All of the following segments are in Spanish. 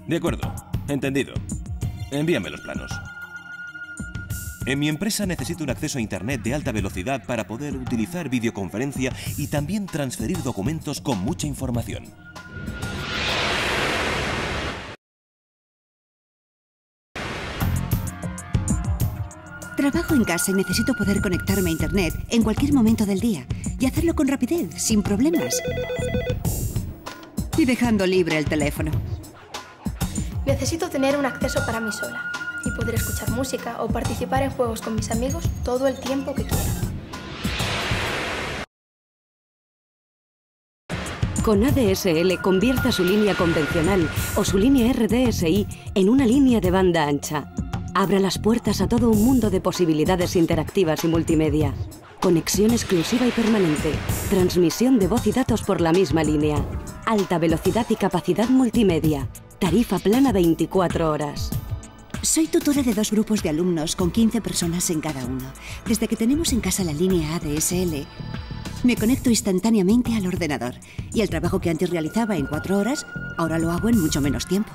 De acuerdo. Entendido. Envíame los planos. En mi empresa necesito un acceso a Internet de alta velocidad para poder utilizar videoconferencia y también transferir documentos con mucha información. Trabajo en casa y necesito poder conectarme a Internet en cualquier momento del día y hacerlo con rapidez, sin problemas. Y dejando libre el teléfono. Necesito tener un acceso para mí sola y poder escuchar música o participar en juegos con mis amigos todo el tiempo que quiera. Con ADSL convierta su línea convencional o su línea RDSI en una línea de banda ancha. Abra las puertas a todo un mundo de posibilidades interactivas y multimedia. Conexión exclusiva y permanente. Transmisión de voz y datos por la misma línea. Alta velocidad y capacidad multimedia. Tarifa plana 24 horas. Soy tutora de 2 grupos de alumnos con 15 personas en cada uno. Desde que tenemos en casa la línea ADSL, me conecto instantáneamente al ordenador. Y el trabajo que antes realizaba en 4 horas, ahora lo hago en mucho menos tiempo.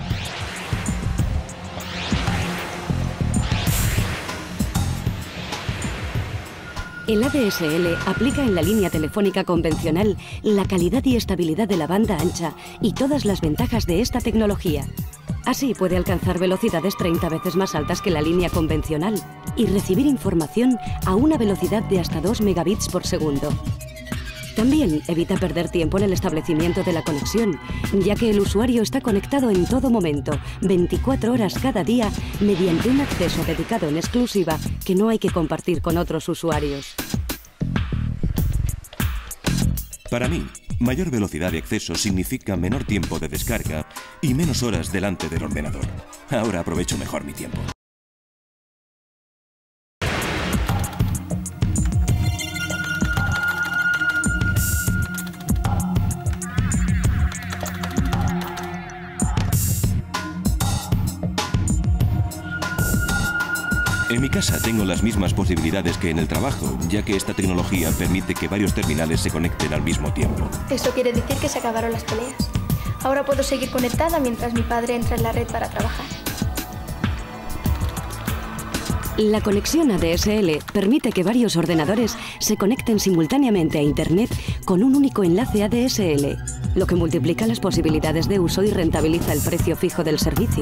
El ADSL aplica en la línea telefónica convencional la calidad y estabilidad de la banda ancha y todas las ventajas de esta tecnología. Así puede alcanzar velocidades 30 veces más altas que la línea convencional y recibir información a una velocidad de hasta 2 megabits por segundo. También evita perder tiempo en el establecimiento de la conexión, ya que el usuario está conectado en todo momento, 24 horas cada día, mediante un acceso dedicado en exclusiva que no hay que compartir con otros usuarios. Para mí, mayor velocidad de acceso significa menor tiempo de descarga y menos horas delante del ordenador. Ahora aprovecho mejor mi tiempo. En mi casa tengo las mismas posibilidades que en el trabajo, ya que esta tecnología permite que varios terminales se conecten al mismo tiempo. Eso quiere decir que se acabaron las peleas. Ahora puedo seguir conectada mientras mi padre entra en la red para trabajar. La conexión ADSL permite que varios ordenadores se conecten simultáneamente a Internet con un único enlace ADSL, lo que multiplica las posibilidades de uso y rentabiliza el precio fijo del servicio.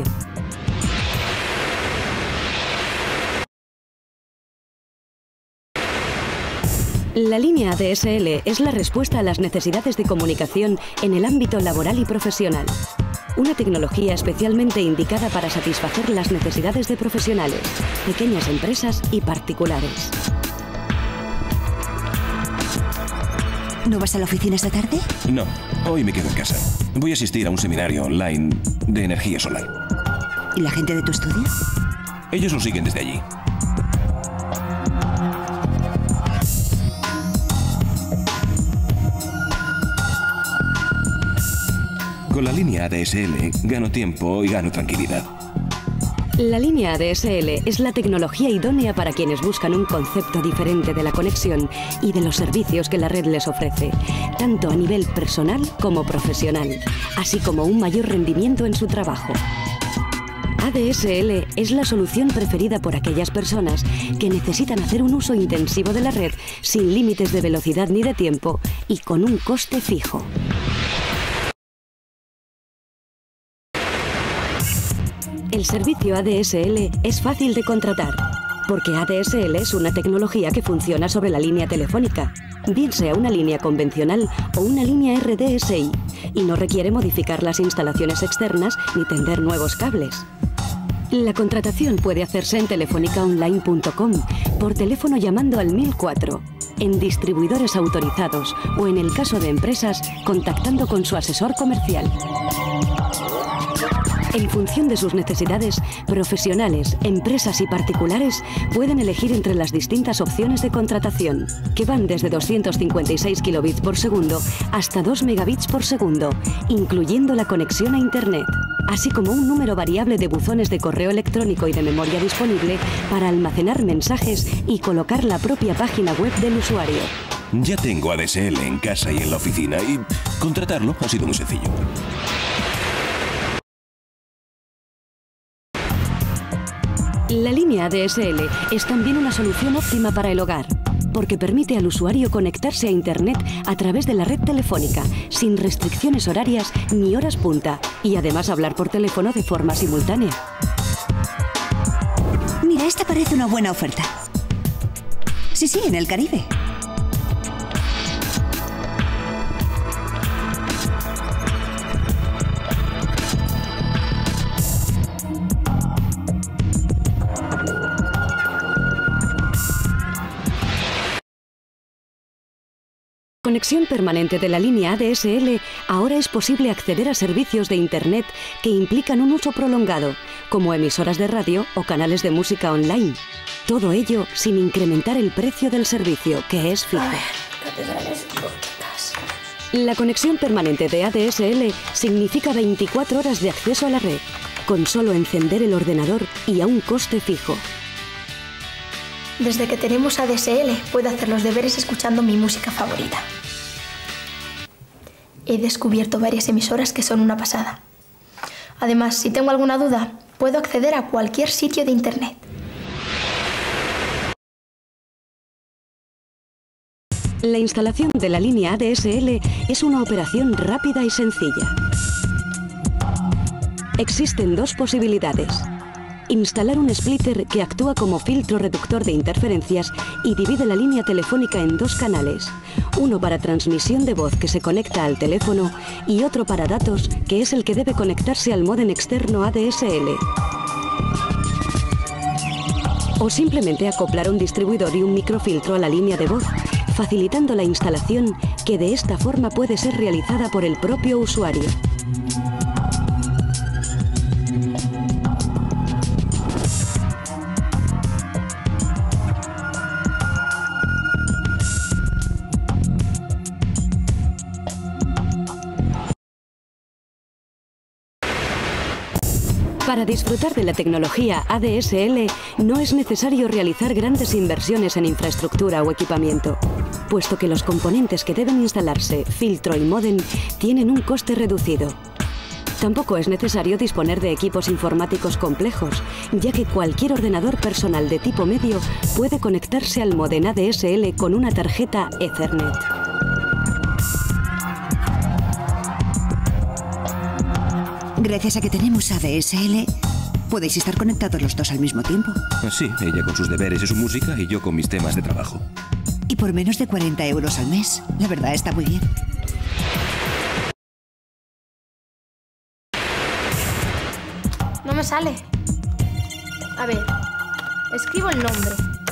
La línea ADSL es la respuesta a las necesidades de comunicación en el ámbito laboral y profesional. Una tecnología especialmente indicada para satisfacer las necesidades de profesionales, pequeñas empresas y particulares. ¿No vas a la oficina esta tarde? No, hoy me quedo en casa. Voy a asistir a un seminario online de energía solar. ¿Y la gente de tu estudio? Ellos lo siguen desde allí. Con la línea ADSL gano tiempo y gano tranquilidad. La línea ADSL es la tecnología idónea para quienes buscan un concepto diferente de la conexión y de los servicios que la red les ofrece, tanto a nivel personal como profesional, así como un mayor rendimiento en su trabajo. ADSL es la solución preferida por aquellas personas que necesitan hacer un uso intensivo de la red sin límites de velocidad ni de tiempo y con un coste fijo. El servicio ADSL es fácil de contratar, porque ADSL es una tecnología que funciona sobre la línea telefónica, bien sea una línea convencional o una línea RDSI, y no requiere modificar las instalaciones externas ni tender nuevos cables. La contratación puede hacerse en telefonicaonline.com, por teléfono llamando al 1004, en distribuidores autorizados o, en el caso de empresas, contactando con su asesor comercial. En función de sus necesidades, profesionales, empresas y particulares pueden elegir entre las distintas opciones de contratación, que van desde 256 kilobits por segundo hasta 2 megabits por segundo, incluyendo la conexión a Internet, así como un número variable de buzones de correo electrónico y de memoria disponible para almacenar mensajes y colocar la propia página web del usuario. Ya tengo ADSL en casa y en la oficina y contratarlo ha sido muy sencillo. La línea ADSL es también una solución óptima para el hogar, porque permite al usuario conectarse a Internet a través de la red telefónica, sin restricciones horarias ni horas punta, y además hablar por teléfono de forma simultánea. Mira, esta parece una buena oferta. Sí, en el Caribe. Conexión permanente de la línea ADSL, ahora es posible acceder a servicios de Internet que implican un uso prolongado, como emisoras de radio o canales de música online. Todo ello sin incrementar el precio del servicio, que es fijo. La conexión permanente de ADSL significa 24 horas de acceso a la red, con solo encender el ordenador y a un coste fijo. Desde que tenemos ADSL, puedo hacer los deberes escuchando mi música favorita. He descubierto varias emisoras que son una pasada. Además, si tengo alguna duda, puedo acceder a cualquier sitio de Internet. La instalación de la línea ADSL es una operación rápida y sencilla. Existen dos posibilidades. Instalar un splitter que actúa como filtro reductor de interferencias y divide la línea telefónica en dos canales, uno para transmisión de voz que se conecta al teléfono y otro para datos, que es el que debe conectarse al módem externo ADSL. O simplemente acoplar un distribuidor y un microfiltro a la línea de voz, facilitando la instalación, que de esta forma puede ser realizada por el propio usuario. Para disfrutar de la tecnología ADSL no es necesario realizar grandes inversiones en infraestructura o equipamiento, puesto que los componentes que deben instalarse, filtro y módem, tienen un coste reducido. Tampoco es necesario disponer de equipos informáticos complejos, ya que cualquier ordenador personal de tipo medio puede conectarse al módem ADSL con una tarjeta Ethernet. Gracias a que tenemos ADSL, podéis estar conectados los dos al mismo tiempo. Sí, ella con sus deberes y su música y yo con mis temas de trabajo. Y por menos de 40 euros al mes. La verdad, está muy bien. No me sale. A ver, escribo el nombre.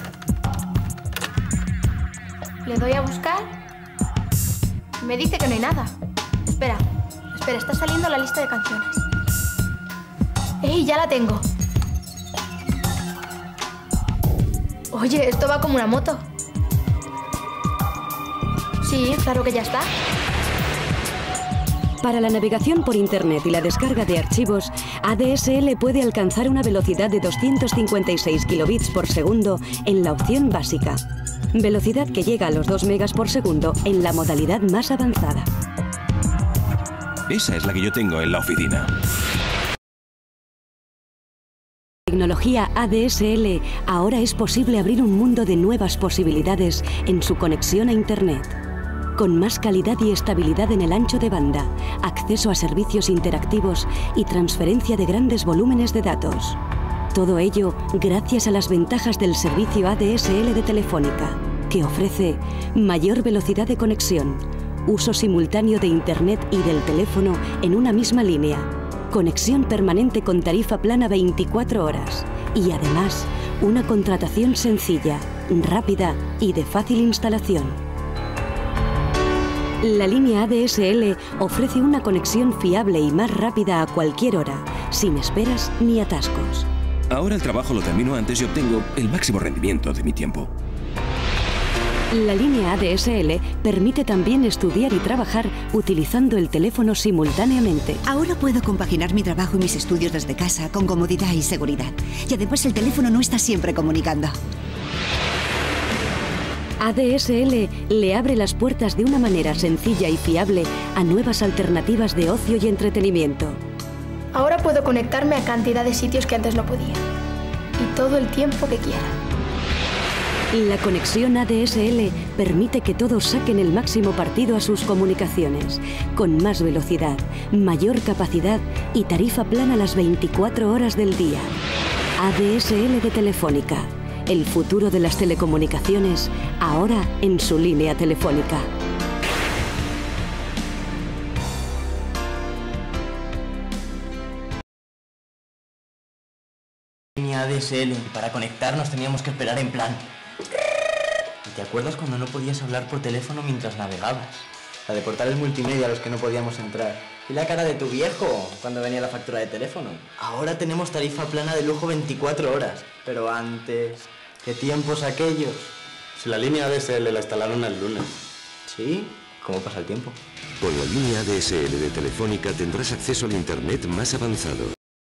Le doy a buscar. Me dice que no hay nada. Espera, está saliendo la lista de canciones. ¡Ey, ya la tengo! Oye, esto va como una moto. Sí, claro que ya está. Para la navegación por Internet y la descarga de archivos, ADSL puede alcanzar una velocidad de 256 kilobits por segundo en la opción básica, velocidad que llega a los 2 megas por segundo en la modalidad más avanzada. Esa es la que yo tengo en la oficina. Tecnología ADSL, ahora es posible abrir un mundo de nuevas posibilidades en su conexión a Internet. Con más calidad y estabilidad en el ancho de banda, acceso a servicios interactivos y transferencia de grandes volúmenes de datos. Todo ello gracias a las ventajas del servicio ADSL de Telefónica, que ofrece mayor velocidad de conexión, uso simultáneo de Internet y del teléfono en una misma línea, conexión permanente con tarifa plana 24 horas y además una contratación sencilla, rápida y de fácil instalación. La línea ADSL ofrece una conexión fiable y más rápida a cualquier hora, sin esperas ni atascos. Ahora el trabajo lo termino antes y obtengo el máximo rendimiento de mi tiempo. La línea ADSL permite también estudiar y trabajar utilizando el teléfono simultáneamente. Ahora puedo compaginar mi trabajo y mis estudios desde casa con comodidad y seguridad. Y además el teléfono no está siempre comunicando. ADSL le abre las puertas de una manera sencilla y fiable a nuevas alternativas de ocio y entretenimiento. Ahora puedo conectarme a cantidad de sitios que antes no podía. Y todo el tiempo que quiera. La conexión ADSL permite que todos saquen el máximo partido a sus comunicaciones, con más velocidad, mayor capacidad y tarifa plana las 24 horas del día. ADSL de Telefónica, el futuro de las telecomunicaciones, ahora en su línea telefónica. Línea ADSL, y para conectarnos teníamos que esperar en plan. ¿Te acuerdas cuando no podías hablar por teléfono mientras navegabas? La de portales multimedia a los que no podíamos entrar. Y la cara de tu viejo cuando venía la factura de teléfono. Ahora tenemos tarifa plana de lujo 24 horas. Pero antes, ¿qué tiempos aquellos? Si la línea ADSL la instalaron el lunes. ¿Sí? ¿Cómo pasa el tiempo? Con la línea ADSL de Telefónica tendrás acceso al Internet más avanzado.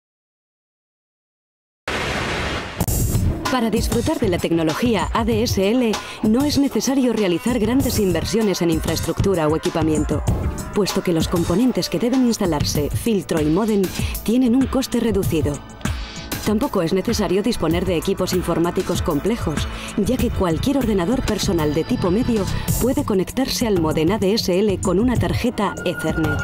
Para disfrutar de la tecnología ADSL no es necesario realizar grandes inversiones en infraestructura o equipamiento, puesto que los componentes que deben instalarse, filtro y módem, tienen un coste reducido. Tampoco es necesario disponer de equipos informáticos complejos, ya que cualquier ordenador personal de tipo medio puede conectarse al módem ADSL con una tarjeta Ethernet.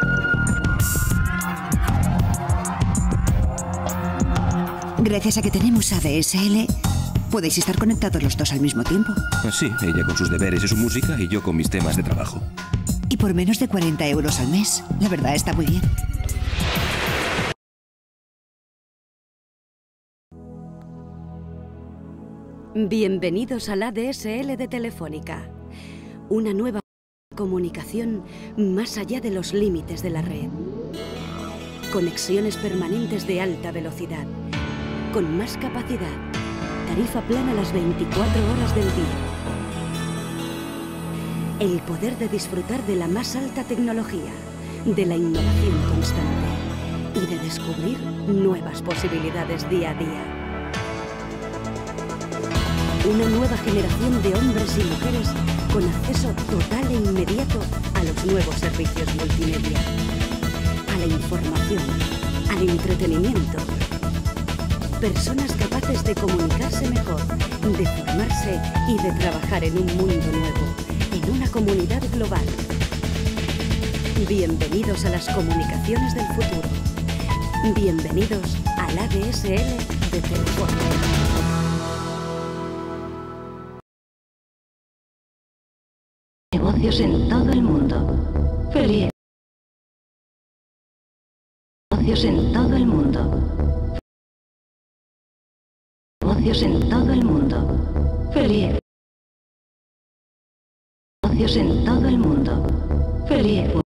Gracias a que tenemos ADSL, podéis estar conectados los dos al mismo tiempo. Sí, ella con sus deberes y su música y yo con mis temas de trabajo. Y por menos de 40 euros al mes. La verdad está muy bien. Bienvenidos al ADSL de Telefónica. Una nueva comunicación más allá de los límites de la red. Conexiones permanentes de alta velocidad, con más capacidad, tarifa plana las 24 horas del día. El poder de disfrutar de la más alta tecnología, de la innovación constante y de descubrir nuevas posibilidades día a día. Una nueva generación de hombres y mujeres con acceso total e inmediato a los nuevos servicios multimedia, a la información, al entretenimiento. Personas capaces de comunicarse mejor, de formarse y de trabajar en un mundo nuevo, en una comunidad global. Bienvenidos a las comunicaciones del futuro. Bienvenidos al ADSL de Telefónica. Negocios en todo el mundo. Feliz. Negocios en todo el mundo. Negocios en todo el mundo. Feliz. Negocios en todo el mundo. Feliz.